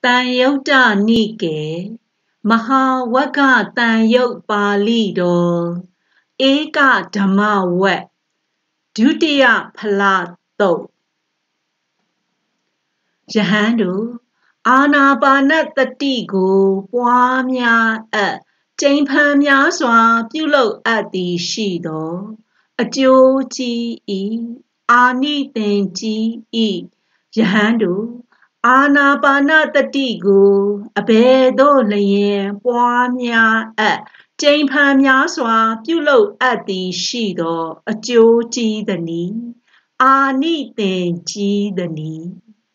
တန်ယုတ်တနိကေမဟာဝက္ခတန်ယုတ်ပါဠိတော်ဧကဓမ္မဝက်ဒုတိယဖလသုတ်ယဟန်တို့အာနာပါနသတိကိုပွားများအပ်ကျိန်ဖန်များစွာပြုလုပ်အပ်သည်ရှိသောအကျိုးကြီး၏အာနိသင်ကြီး၏ယဟန်တို့အာနာပါနသတိကိုအဘယ်သို့လျင်ပွားများအပ်ကျိန်ဖန်များစွာပြုလုပ်အပ်သည်ရှိသောအကျိုးကြီးသနည်းအာနိသင်ကြီးသနည်း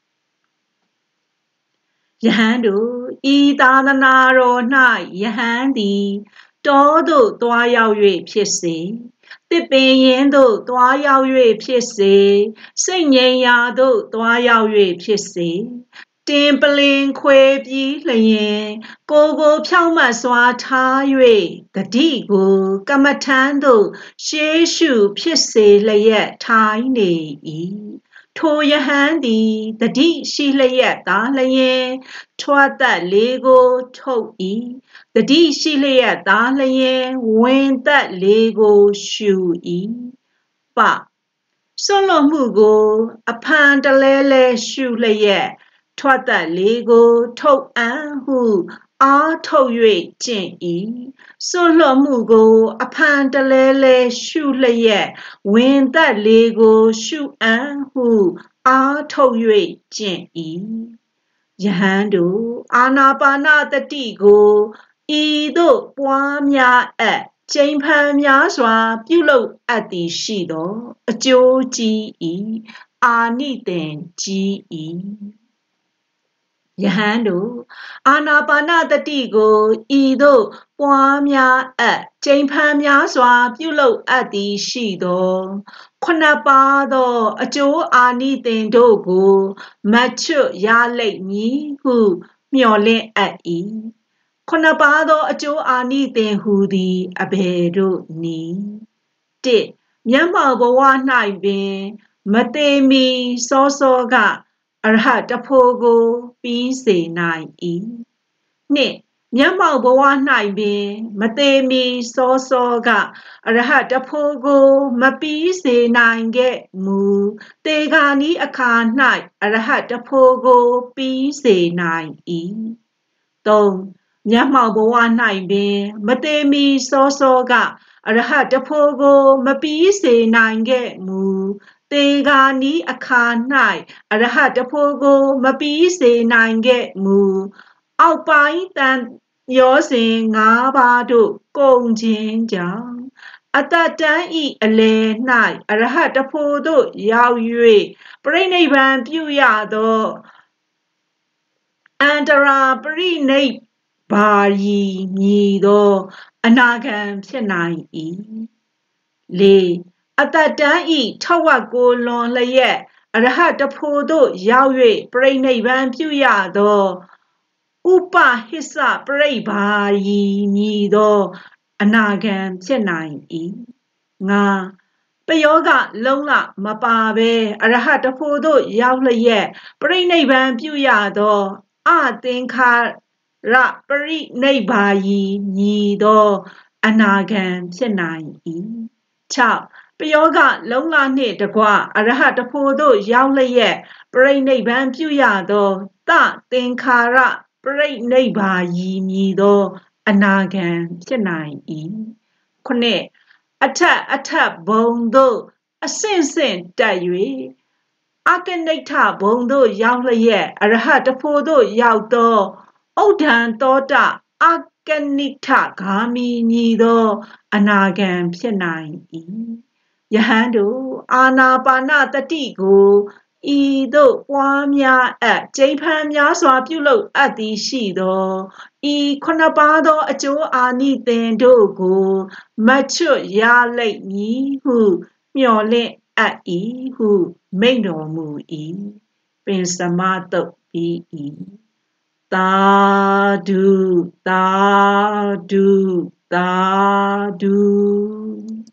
ယဟန်တို့ဤသာသနာတော်၌ယဟန်သည်တောသို့သွားရောက်၍ဖြစ်စေသစ်ပင်ရင်းသို့သွားရောက်၍ဖြစ်စေစိတ်ငြိမ်ရာသို့သွားရောက်၍ဖြစ်စေတင်ပလင်ခွေပြီးလျင်ကိုဖြောင့်မတ်စွာထား၍တတိကိုကမ္မထံသို့ရှေးရှုဖြစ်စေလျက်ထိုင်နေ၏ထိုယဟန်သည်တတိရှိလျက်သာလျင်ထွက်သက်လေးကိုထုတ်၏တတိရှိလျက်သာလျင်ဝင်သက်လေးကိုရှု၏ပစွန့်လွတ်မှုကိုအဖန်တလဲလဲရှုလျက်ထွက်သက်လေးကိုထုတ်အံ့ဟုအားထုတ်၍ကျင့်၏စွန့်လွတ်မှုကိုအဖန်တလဲလဲရှုလျက်ဝင်သက်လေးကိုရှုအံ့ဟုအားထုတ်၍ကျင့်၏ယဟန်တို့အာနာပါနသတိကိုဤသို့ပွားများအပ်ကျိန်ဖန်များစွာပြုလုပ်အပ်သည်ရှိသောအကျိုးကြီး၏အာနိသင်ကြီး၏ယဟန်တို့အာနာပါနသတိကိုဤသို့ပွားများအပ်ကျိန်ဖန်များစွာပြုလုပ်အပ်သည်ရှိသောခုနှစ်ပါးသောအကျိုးအာနိသင်တို့ကိုမချွတ်ရလိမ့်မည်ဟုမျှော်လင့်အပ်၏ခုနှစ်ပါးသောအကျိုးအာနိသင်ဟူသည်အဘယ်တို့နည်း1မျက်မှောက်ဘဝ၌ပင်မသေမီစောစောကအရဟတဖို့ကိုပြီးစေနိုင်၏2မျက်မှောက်ဘဝ၌ပင်မသေမီစောစောကအရဟတဖို့ကိုမပြီးစေနိုင်ခဲ့မူတေဂာနီးအခါ၌အရဟတဖို့ကိုပြီးစေနိုင်၏3မျက်မှောက်ဘဝ၌ပင်မသေမီစောစောကအရဟတဖို့ကိုမပြီးစေနိုင်ခဲ့မူတေဂာနီးအခါ၌အရဟတဖို့ကိုမပြီးစေနိုင်ခဲ့မူအောက်ပိုင်းတန်ရောစဉ်၅ပါးတို့ကုန်ခြင်းကြောင့်အတတန်းဤအလယ်၌အရဟတဖို့သို့ရောက်၍ပရိနိဗ္ဗာန်ပြုရသောအန္တရာပရိနိဗ္ဗာရီမည်သောအနာဂံဖြစ်နိုင်၏4အတတန်းဤထဝက်ကိုလွန်လျက်အရဟတဖို့သို့ရောက်၍ပရိနိဗ္ဗာန်ပြုရသောဥပဟိစပရိဗာရီမည်သောအနာဂံဖြစ်နိုင်၏5ပယောဂလုံးလမပါဘဲအရဟတဖို့သို့ရောက်လျက်ပရိနိဗ္ဗာန်ပြုရသောအသင်္ခါရပရိနိဗ္ဗာရီမည်သောအနာဂံဖြစ်နိုင်၏6ပယောဂလုံးလနှင့်တကွအရဟတဖို့သို့ရောက်လျက်ပရိနိဗ္ဗာန်ပြုရသောသသင်္ခါရပရိနိဗ္ဗာရီမည်သောအနာဂံဖြစ်နိုင်၏9အထက်ဘုံသို့အဆင့်ဆင့်တက်၍အကနိဋ္ဌဘုံသို့ရောက်လျက်အရဟတဖို့သို့ရောက်သောဥဒ္ဒံသောတအကနိဋ္ဌဂါမီမည်သောအနာဂံဖြစ်နိုင်၏ယဟန်တို့အာနာပါနသတိကိုဤသို့ပွားများအပ်ကျိန်ဖန်များစွာပြုလုပ်အပ်သည်ရှိသောဤခုနှစ်ပါးသောအကျိုးအာနိသင်တို့ကိုမချွတ်ရလိမ့်မည်ဟုမျှော်လင့်အပ်၏ဟုမိန့်တော်မူ၏ပင်စမသုတ်ပြီး၏သာဓုသာဓုသာဓု